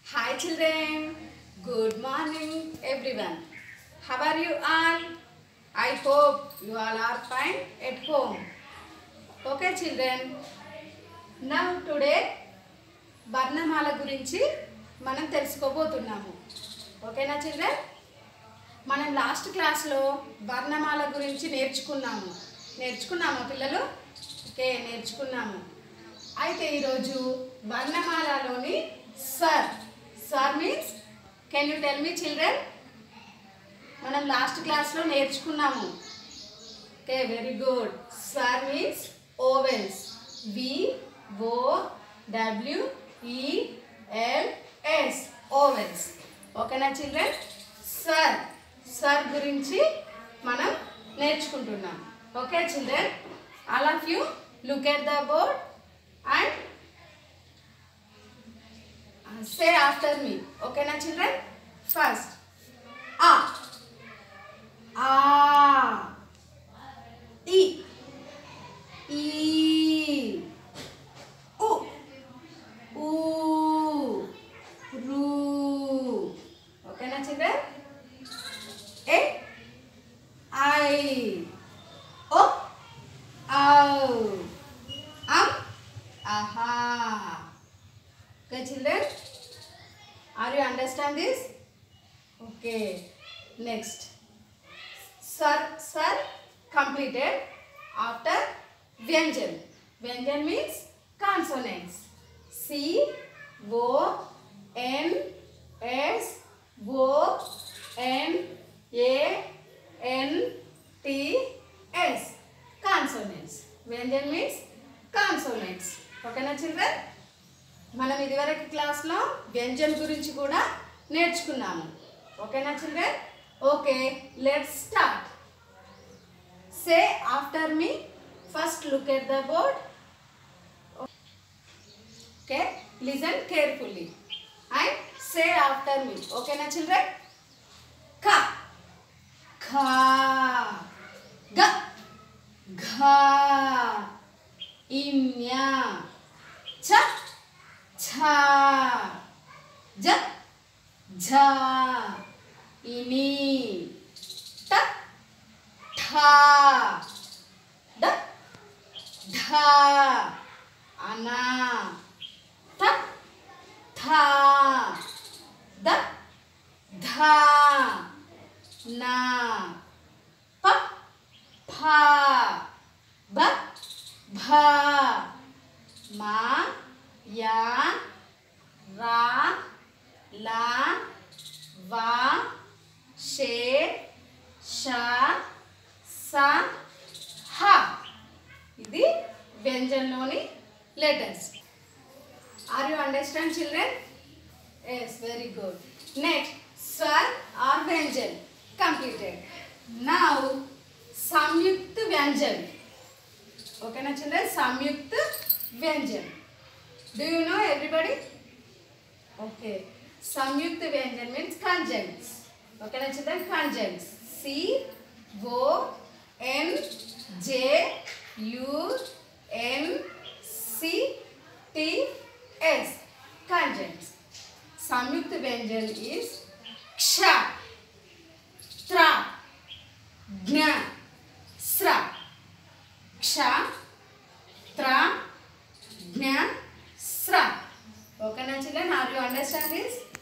Hi children, good morning everyone. How are you all? I hope you all are fine at home. Okay children, now today వర్ణమాల గురించి మనం తెలుసుకోబోతున్నాము. ఓకేనా children? మనం last క్లాస్లో వర్ణమాల గురించి నేర్చుకున్నామా పిల్లలు? Okay, నేర్చుకున్నాము. అయితే ఈరోజు వర్ణమాలలోని స్వర్ means, can you tell me children? మనం లాస్ట్ క్లాస్లో నేర్చుకున్నాము. Okay, very good. స్వర్ మీన్స్ ఓవెల్స్. VOWELS vowels. ఓకేనా చిల్డ్రన్? స్వర్ గురించి మనం నేర్చుకుంటున్నాం. Okay children, all of you look at the board and say after me. Okay na children? First a, e, u, ru. Okay na children? A, I, o, au, aha. Okay children, are you understand this? Okay, next sir completed after vyanjan. Vyanjan means consonants. C O N S O N A N T S consonants. Vyanjan means consonants. Okay na children? మనం ఇదివరకు క్లాస్లో వ్యంజన్ గురించి కూడా నేర్చుకున్నాము. ఓకేనా children? Okay, let's start. Say after me. First look at the board. Okay, listen carefully and say after me. ఓకేనా children? క, ఖా, గ, ఘా, ఇమ్యా, ఛ, ఛా, జ, ఝా, ఇని, ట, ఠా, డ, ఢా, అనా, త, థా, ద, ధా, నా, ప, ఫా, బ, భా, మా, యా, రా, లా, వా, షే, షా, సా, హా. ఇది వ్యంజన్లోని letters. Are you understand children? Yes, very good. Next స్వర్ ఆర్ వ్యంజన్ కంప్లీటెడ్. నౌ సంయుక్త వ్యంజన్. ఓకేనా చిల్డ్రన్? సంయుక్త వ్యంజన్. Do you know everybody? Okay. Samyukta Vyanjan means conjuncts. Okay na children? Conjuncts. C O N J U N C T S. Conjuncts. Samyukta Vyanjan is ksha, tra, gna, sra. Ksha, tra, gna, sra. Okay na children, are you understand this?